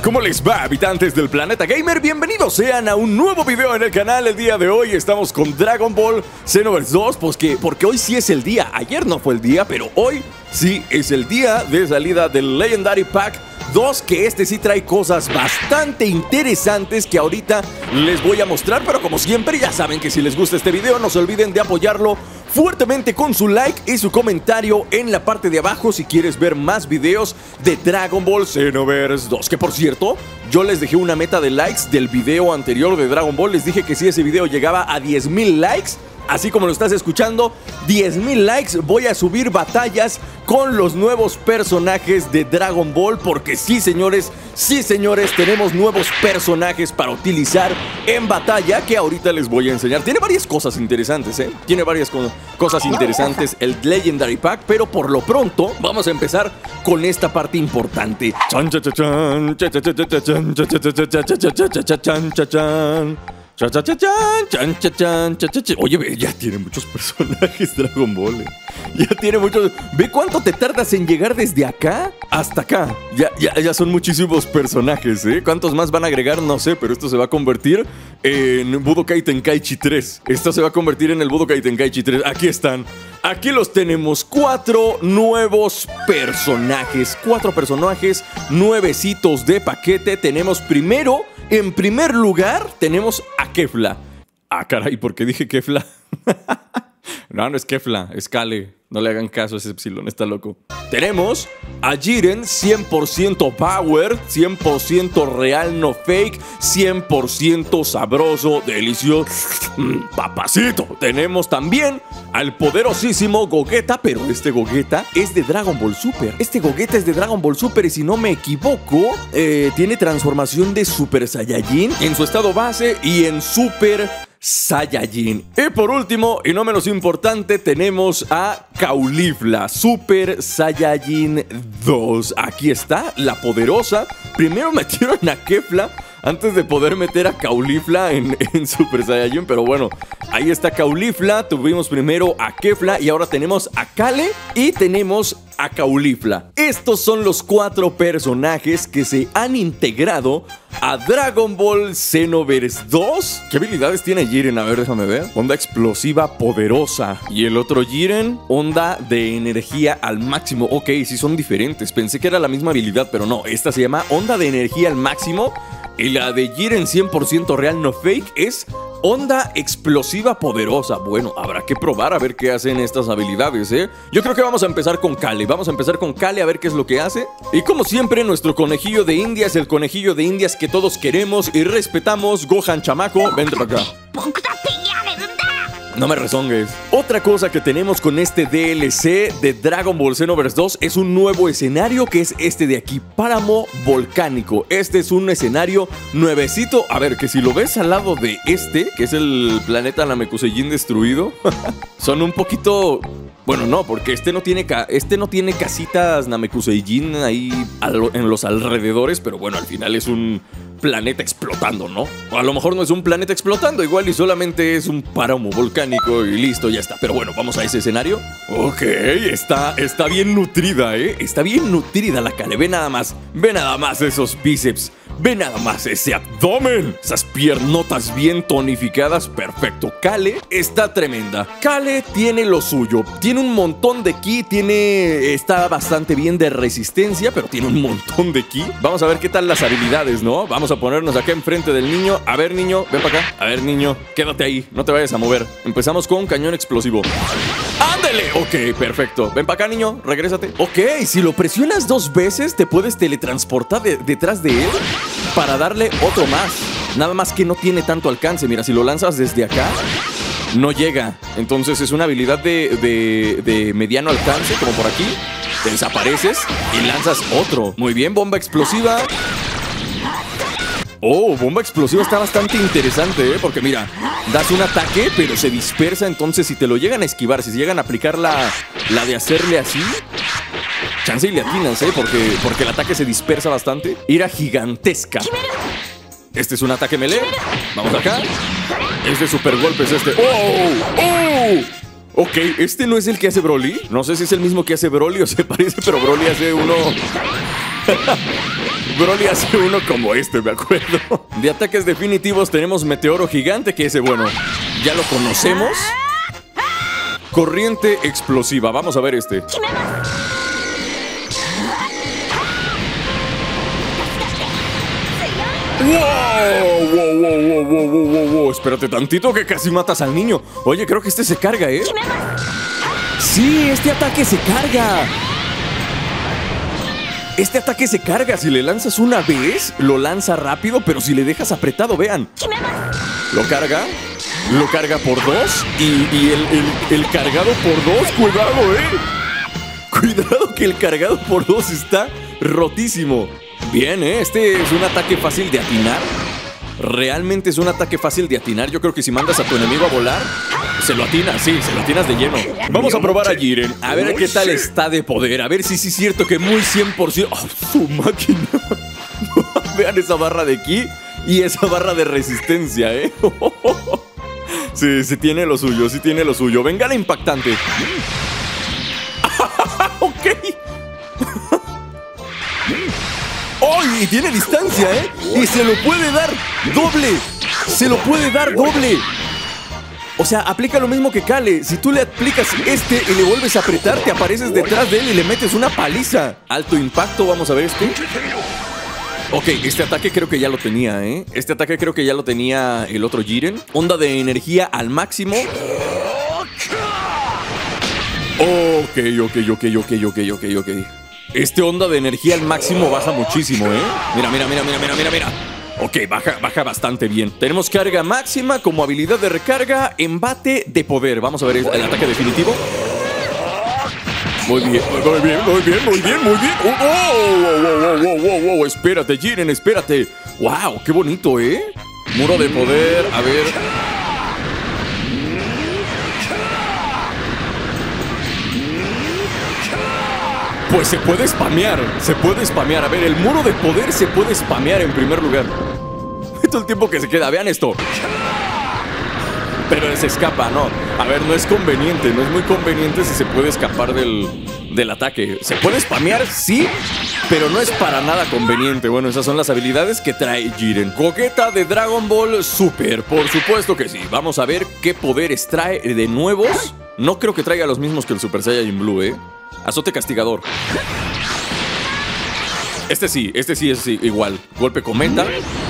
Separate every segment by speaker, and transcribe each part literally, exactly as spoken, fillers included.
Speaker 1: ¿Cómo les va, habitantes del planeta gamer? Bienvenidos sean a un nuevo video en el canal. El día de hoy estamos con Dragon Ball Xenoverse dos, pues que, porque hoy sí es el día. Ayer no fue el día, pero hoy sí es el día de salida del Legendary Pack dos, que este sí trae cosas bastante interesantes que ahorita les voy a mostrar. Pero como siempre, ya saben que si les gusta este video, no se olviden de apoyarlo fuertemente con su like y su comentario en la parte de abajo si quieres ver más videos de Dragon Ball Xenoverse dos. Que por cierto, yo les dejé una meta de likes del video anterior de Dragon Ball. Les dije que si ese video llegaba a diez mil likes, así como lo estás escuchando, diez mil likes, voy a subir batallas con los nuevos personajes de Dragon Ball. Porque sí, señores, sí, señores, tenemos nuevos personajes para utilizar en batalla que ahorita les voy a enseñar. Tiene varias cosas interesantes, ¿eh? Tiene varias co cosas interesantes el Legendary Pack, pero por lo pronto vamos a empezar con esta parte importante. Oye, ya tiene muchos personajes Dragon Ball, eh. Ya tiene muchos. Ve cuánto te tardas en llegar desde acá hasta acá. Ya, ya, ya son muchísimos personajes, ¿eh? ¿Cuántos más van a agregar? No sé, pero esto se va a convertir en Budokai Tenkaichi tres. Esto se va a convertir en el Budokai Tenkaichi tres. Aquí están. Aquí los tenemos. Cuatro nuevos personajes. Cuatro personajes nuevecitos de paquete. Tenemos primero, en primer lugar, tenemos a Kefla. Ah, caray, ¿por qué dije Kefla? No, no es Kefla, es Kale. No le hagan caso a ese Epsilon, está loco. Tenemos a Jiren, cien por ciento power, cien por ciento real, no fake, cien por ciento sabroso, delicioso, mm, papacito. Tenemos también al poderosísimo Gogeta, pero este Gogeta es de Dragon Ball Super. Este Gogeta es de Dragon Ball Super y si no me equivoco, eh, tiene transformación de Super Saiyajin en su estado base y en Super Saiyajin. Y por último, y no menos importante, tenemos a Caulifla, Super Saiyajin dos. Aquí está, la poderosa. Primero metieron a Kefla antes de poder meter a Caulifla en, en Super Saiyajin. Pero bueno, ahí está Caulifla. Tuvimos primero a Kefla y ahora tenemos a Kale y tenemos a Caulifla. Estos son los cuatro personajes que se han integrado a Dragon Ball Xenoverse dos. ¿Qué habilidades tiene Jiren? A ver, déjame ver. Onda explosiva poderosa. Y el otro Jiren, onda de energía al máximo. Ok, sí son diferentes. Pensé que era la misma habilidad, pero no. Esta se llama onda de energía al máximo. Y la de Jiren cien por ciento real, no fake, es onda explosiva poderosa. Bueno, habrá que probar a ver qué hacen estas habilidades, ¿eh? Yo creo que vamos a empezar con Kale. Vamos a empezar con Kale a ver qué es lo que hace. Y como siempre, nuestro conejillo de indias, el conejillo de indias que todos queremos y respetamos, Gohan chamaco, vente para acá. No me rezongues. Otra cosa que tenemos con este D L C de Dragon Ball Xenoverse dos es un nuevo escenario, que es este de aquí, Páramo Volcánico. Este es un escenario nuevecito. A ver, que si lo ves al lado de este, que es el planeta Namekusei destruido, son un poquito... Bueno, no, porque este no tiene, ca este no tiene casitas Namekusei ahí en los alrededores, pero bueno, al final es un planeta explotando, ¿no? O a lo mejor no es un planeta explotando, igual y solamente es un páramo volcánico y listo, ya está. Pero bueno, vamos a ese escenario. Ok, está, está bien nutrida, ¿eh? Está bien nutrida la Kale. Ve nada más, ve nada más esos bíceps. Ve nada más ese abdomen, esas piernotas bien tonificadas. Perfecto, Kale está tremenda. Kale tiene lo suyo, tiene un montón de ki, tiene... está bastante bien de resistencia, pero tiene un montón de ki. Vamos a ver qué tal las habilidades, ¿no? Vamos a ponernos acá enfrente del niño. A ver, niño, ven para acá. A ver, niño, quédate ahí, no te vayas a mover. Empezamos con cañón explosivo. ¡Ándale! Ok, perfecto. Ven para acá, niño, regrésate. Ok, si lo presionas dos veces, te puedes teletransportar de detrás de él para darle otro más. Nada más que no tiene tanto alcance. Mira, si lo lanzas desde acá, no llega. Entonces es una habilidad de, de, de mediano alcance, como por aquí. Te desapareces y lanzas otro. Muy bien, bomba explosiva. Oh, bomba explosiva está bastante interesante, ¿eh? Porque mira, das un ataque, pero se dispersa. Entonces si te lo llegan a esquivar, si llegan a aplicar la, la de hacerle así, chance y le atinas, ¿eh? Porque, porque el ataque se dispersa bastante. Ira gigantesca. Este es un ataque melee. Vamos acá. Este super golpe es este. ¡Oh! ¡Oh! Ok, este no es el que hace Broly. No sé si es el mismo que hace Broly o se parece, pero Broly hace uno... Broly hace uno como este, me acuerdo. De ataques definitivos tenemos Meteoro Gigante, que ese, bueno, ya lo conocemos. Corriente Explosiva. Vamos a ver este. ¡Wow! ¡Wow, wow, wow, wow, wow, wow, wow! Espérate tantito que casi matas al niño. Oye, creo que este se carga, ¿eh? ¡Sí! ¡Este ataque se carga! Este ataque se carga. Si le lanzas una vez, lo lanza rápido, pero si le dejas apretado, vean. Lo carga. Lo carga por dos. Y, y el, el, el cargado por dos, cuidado, ¿eh? Cuidado que el cargado por dos está rotísimo. Bien, ¿eh? Este es un ataque fácil de atinar. Realmente es un ataque fácil de atinar. Yo creo que si mandas a tu enemigo a volar, se lo atinas, sí, se lo atinas de lleno. Vamos a probar a Jiren. A ver qué tal está de poder. A ver si sí es cierto que muy cien por ciento... ¡Oh, su máquina! Vean esa barra de ki y esa barra de resistencia, ¿eh? Sí, sí tiene lo suyo, sí tiene lo suyo. Venga la impactante. Ok. ¡Oh! Y tiene distancia, ¿eh? Y se lo puede dar doble. Se lo puede dar doble. O sea, aplica lo mismo que Kale. Si tú le aplicas este y le vuelves a apretar, te apareces detrás de él y le metes una paliza. Alto impacto, vamos a ver este. Ok, este ataque creo que ya lo tenía, ¿eh? Este ataque creo que ya lo tenía el otro Jiren. Onda de energía al máximo. Ok, ok, ok, ok, ok, ok, ok. Este onda de energía al máximo baja muchísimo, ¿eh? Mira, mira, mira, mira, mira, mira, mira. Ok, baja, baja bastante bien. Tenemos carga máxima como habilidad de recarga, embate de poder. Vamos a ver el ataque definitivo. Muy bien, muy bien, muy bien, muy bien, muy bien. Oh, oh, oh, oh, oh, oh, oh. Espérate, Jiren, espérate. Wow, qué bonito, ¿eh? Muro de poder, a ver. Pues se puede spamear, se puede spamear. A ver, el muro de poder se puede spamear en primer lugar. Todo el tiempo que se queda, vean esto. Pero se escapa, no. A ver, no es conveniente, no es muy conveniente si se puede escapar del, del ataque. Se puede spamear, sí, pero no es para nada conveniente. Bueno, esas son las habilidades que trae Jiren. Gogeta de Dragon Ball Super, por supuesto que sí. Vamos a ver qué poderes trae de nuevos. No creo que traiga los mismos que el Super Saiyajin Blue, ¿eh? Azote castigador. Este sí, este sí es igual. Golpe cometa.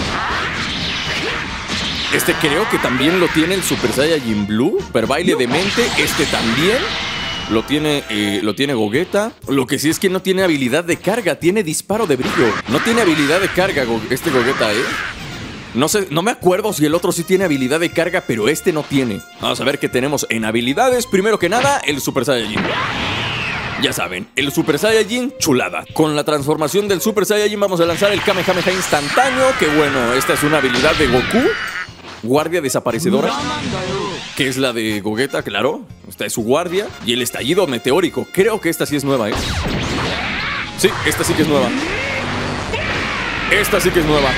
Speaker 1: Este creo que también lo tiene el Super Saiyajin Blue. Per baile de mente. Este también lo tiene, eh, lo tiene Gogeta. Lo que sí es que no tiene habilidad de carga. Tiene disparo de brillo. No tiene habilidad de carga este Gogeta, ¿eh? No sé, no me acuerdo si el otro sí tiene habilidad de carga, pero este no tiene. Vamos a ver qué tenemos en habilidades. Primero que nada, el Super Saiyajin. Ya saben, el Super Saiyajin chulada. Con la transformación del Super Saiyajin vamos a lanzar el Kamehameha instantáneo. Que bueno, esta es una habilidad de Goku. Guardia desaparecedora, que es la de Gogeta, claro. Esta es su guardia. Y el estallido meteórico. Creo que esta sí es nueva, ¿eh? Sí, esta sí que es nueva. Esta sí que es nueva.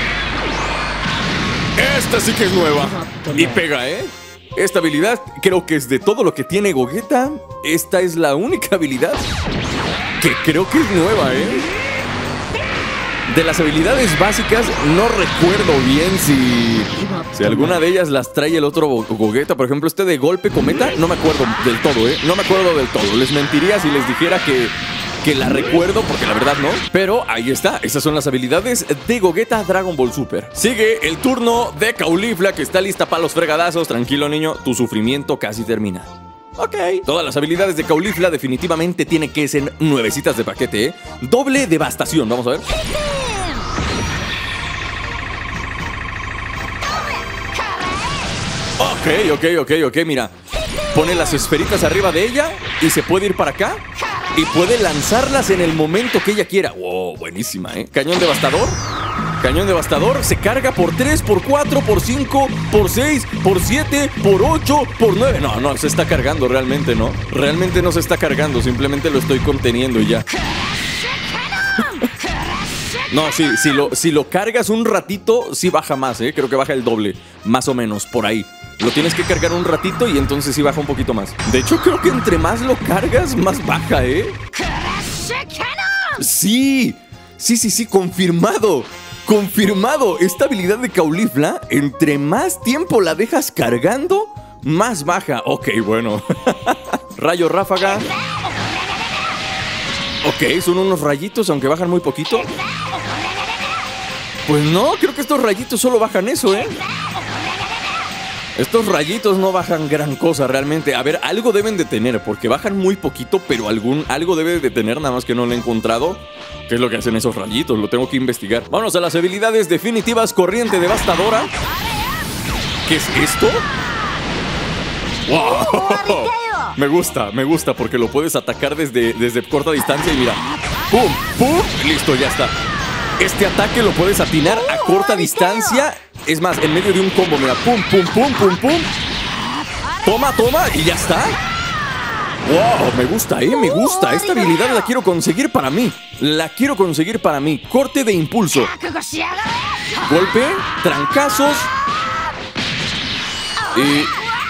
Speaker 1: Esta sí que es nueva. Y pega, ¿eh? Esta habilidad creo que es de todo lo que tiene Gogeta. Esta es la única habilidad que creo que es nueva, ¿eh? De las habilidades básicas no recuerdo bien si, si alguna de ellas las trae el otro Gogeta. Por ejemplo, este de golpe cometa, no me acuerdo del todo, ¿eh? No me acuerdo del todo. Les mentiría si les dijera que, que la recuerdo, porque la verdad no. Pero ahí está, esas son las habilidades de Gogeta Dragon Ball Super. Sigue el turno de Caulifla, que está lista para los fregadazos. Tranquilo, niño, tu sufrimiento casi termina. Ok. Todas las habilidades de Caulifla definitivamente tienen que ser nuevecitas de paquete, ¿eh? Doble devastación, vamos a ver. Ok, ok, ok, ok, mira. Pone las esferitas arriba de ella y se puede ir para acá y puede lanzarlas en el momento que ella quiera. Wow, buenísima, ¿eh? Cañón devastador. Cañón devastador se carga por tres, por cuatro, por cinco, por seis, por siete, por ocho, por nueve. No, no, se está cargando realmente, ¿no? Realmente no se está cargando, simplemente lo estoy conteniendo y ya. No, sí, si lo, si lo cargas un ratito, sí baja más, ¿eh? Creo que baja el doble, más o menos, por ahí. Lo tienes que cargar un ratito y entonces sí baja un poquito más. De hecho, creo que entre más lo cargas, más baja, ¿eh? Sí, Sí, sí, sí, confirmado. Confirmado. Esta habilidad de Caulifla, entre más tiempo la dejas cargando, más baja. Ok, bueno. Rayo ráfaga. Ok, son unos rayitos, aunque bajan muy poquito. Pues no, creo que estos rayitos solo bajan eso, ¿eh? Estos rayitos no bajan gran cosa realmente. A ver, algo deben de tener, porque bajan muy poquito, pero algún, algo debe de tener, nada más que no lo he encontrado. ¿Qué es lo que hacen esos rayitos? Lo tengo que investigar. Vámonos a las habilidades definitivas. Corriente devastadora. ¿Qué es esto? ¡Wow! Me gusta, me gusta, porque lo puedes atacar desde, desde corta distancia y mira. ¡Pum! ¡Pum! Listo, ya está. Este ataque lo puedes atinar a corta distancia. Es más, en medio de un combo, mira. ¡Pum, pum, pum, pum, pum! Toma, toma, y ya está. ¡Wow! Me gusta, ¿eh? Me gusta. Esta habilidad la quiero conseguir para mí. La quiero conseguir para mí. Corte de impulso. Golpe, trancazos. Y...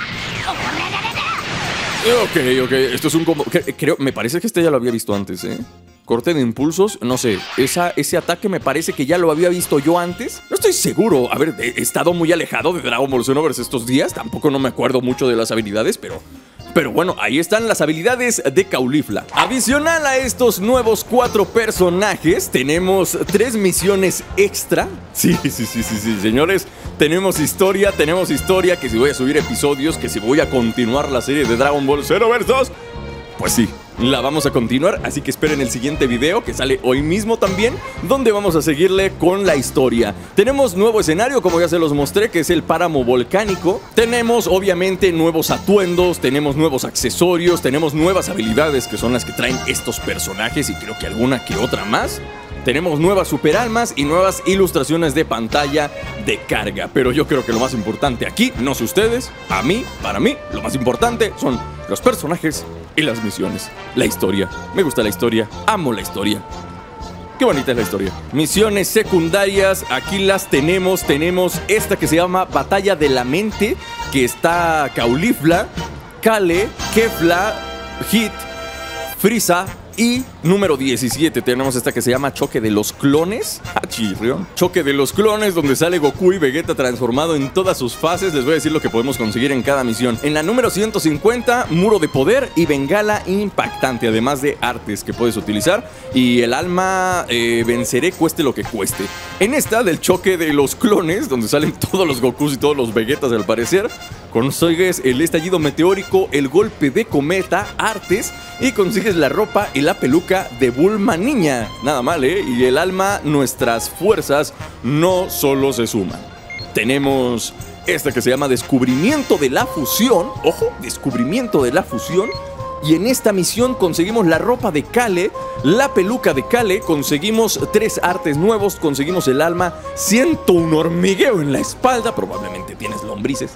Speaker 1: Ok, ok. Esto es un combo. Creo, me parece que este ya lo había visto antes, ¿eh? Corte de impulsos, no sé, esa, ese ataque me parece que ya lo había visto yo antes. No estoy seguro, a ver, he estado muy alejado de Dragon Ball Xenoverse estos días. Tampoco no me acuerdo mucho de las habilidades, pero... Pero bueno, ahí están las habilidades de Caulifla. Adicional a estos nuevos cuatro personajes, tenemos tres misiones extra. Sí, sí, sí, sí, sí, señores. Tenemos historia, tenemos historia, que si voy a subir episodios, que si voy a continuar la serie de Dragon Ball Xenoverse dos, pues sí, la vamos a continuar, así que esperen el siguiente video que sale hoy mismo también, donde vamos a seguirle con la historia. Tenemos nuevo escenario, como ya se los mostré, que es el páramo volcánico. Tenemos obviamente nuevos atuendos, tenemos nuevos accesorios, tenemos nuevas habilidades que son las que traen estos personajes y creo que alguna que otra más. Tenemos nuevas superalmas y nuevas ilustraciones de pantalla de carga. Pero yo creo que lo más importante aquí, no sé ustedes, a mí, para mí, lo más importante son los personajes y las misiones. La historia. Me gusta la historia. Amo la historia. Qué bonita es la historia. Misiones secundarias, aquí las tenemos. Tenemos esta que se llama Batalla de la Mente, que está Caulifla, Kale, Kefla, Hit, Frieza. Y número diecisiete, tenemos esta que se llama Choque de los Clones. Ah, chirrión. Choque de los Clones, donde sale Goku y Vegeta transformado en todas sus fases. Les voy a decir lo que podemos conseguir en cada misión. En la número ciento cincuenta, Muro de Poder y Bengala Impactante, además de artes que puedes utilizar. Y el alma eh, venceré cueste lo que cueste. En esta del Choque de los Clones, donde salen todos los Gokus y todos los Vegetas al parecer, consigues el estallido meteórico, el golpe de cometa, artes, y consigues la ropa y la peluca de Bulma niña. Nada mal, ¿eh? Y el alma, nuestras fuerzas no solo se suman. Tenemos esta que se llama Descubrimiento de la Fusión. Ojo, Descubrimiento de la Fusión. Y en esta misión conseguimos la ropa de Kale, la peluca de Kale, conseguimos tres artes nuevos, conseguimos el alma, siento un hormigueo en la espalda, probablemente tienes lombrices.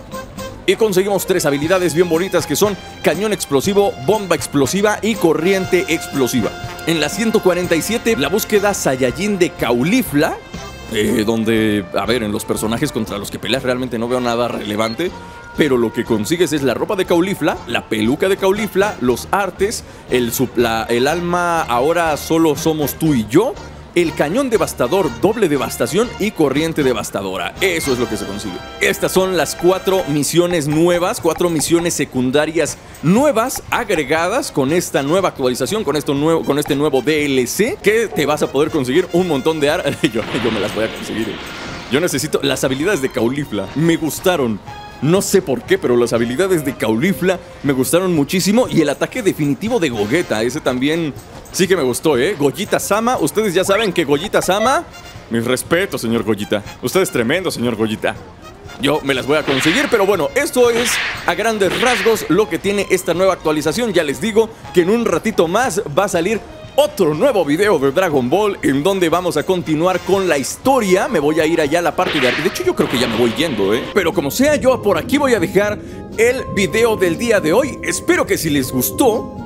Speaker 1: Y conseguimos tres habilidades bien bonitas que son Cañón Explosivo, Bomba Explosiva y Corriente Explosiva. En la ciento cuarenta y siete, la búsqueda Saiyajin de Caulifla, eh, donde, a ver, en los personajes contra los que peleas realmente no veo nada relevante, pero lo que consigues es la ropa de Caulifla, la peluca de Caulifla, los artes, el, la, el alma ahora solo somos tú y yo, el cañón devastador, doble devastación y corriente devastadora. Eso es lo que se consigue. Estas son las cuatro misiones nuevas, cuatro misiones secundarias nuevas agregadas con esta nueva actualización, con, esto nuevo, con este nuevo D L C, que te vas a poder conseguir un montón de armas. yo, yo me las voy a conseguir. Yo necesito las habilidades de Caulifla. Me gustaron. No sé por qué, pero las habilidades de Caulifla me gustaron muchísimo. Y el ataque definitivo de Gogeta, ese también sí que me gustó, ¿eh? Gogeta-sama, ustedes ya saben que Gogeta-sama... Mis respetos, señor Gogeta. Usted es tremendo, señor Gogeta. Yo me las voy a conseguir, pero bueno, esto es a grandes rasgos lo que tiene esta nueva actualización. Ya les digo que en un ratito más va a salir otro nuevo video de Dragon Ball en donde vamos a continuar con la historia. Me voy a ir allá a la parte de arriba. De hecho, yo creo que ya me voy yendo, ¿eh? Pero como sea, yo por aquí voy a dejar el video del día de hoy. Espero que si les gustó,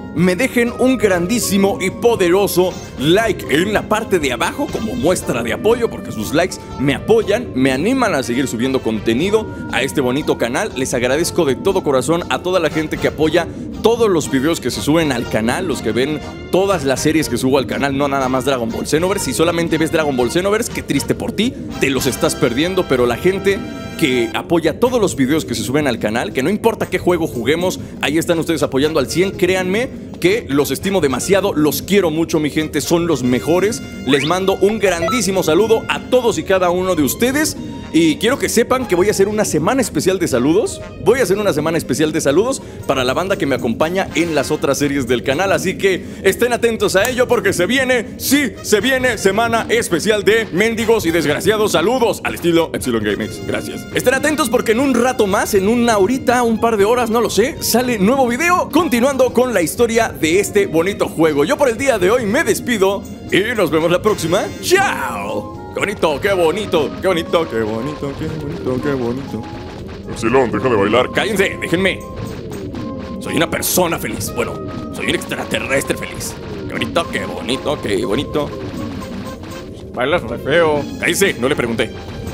Speaker 1: me dejen un grandísimo y poderoso like en la parte de abajo como muestra de apoyo, porque sus likes me apoyan, me animan a seguir subiendo contenido a este bonito canal. Les agradezco de todo corazón a toda la gente que apoya todos los videos que se suben al canal, los que ven todas las series que subo al canal, no nada más Dragon Ball Xenoverse. Si solamente ves Dragon Ball Xenoverse, qué triste por ti, te los estás perdiendo, pero la gente que apoya todos los videos que se suben al canal, que no importa qué juego juguemos, ahí están ustedes apoyando al cien, créanme que los estimo demasiado, los quiero mucho, mi gente, son los mejores. Les mando un grandísimo saludo a todos y cada uno de ustedes. Y quiero que sepan que voy a hacer una semana especial de saludos. Voy a hacer una semana especial de saludos para la banda que me acompaña en las otras series del canal. Así que estén atentos a ello porque se viene, sí, se viene semana especial de mendigos y desgraciados saludos al estilo Epsilon Gamex. Gracias. Estén atentos porque en un rato más, en una horita, un par de horas, no lo sé, sale nuevo video continuando con la historia de este bonito juego. Yo por el día de hoy me despido y nos vemos la próxima. ¡Chao! ¡Qué bonito, qué bonito, qué bonito, qué bonito, qué bonito, qué bonito!
Speaker 2: Epsilon, deja de bailar.
Speaker 1: ¡Cállense! ¡Déjenme! Soy una persona feliz. Bueno, soy un extraterrestre feliz. ¡Qué bonito, qué bonito, qué bonito! Bailas re feo. ¡Cállense! No le pregunté.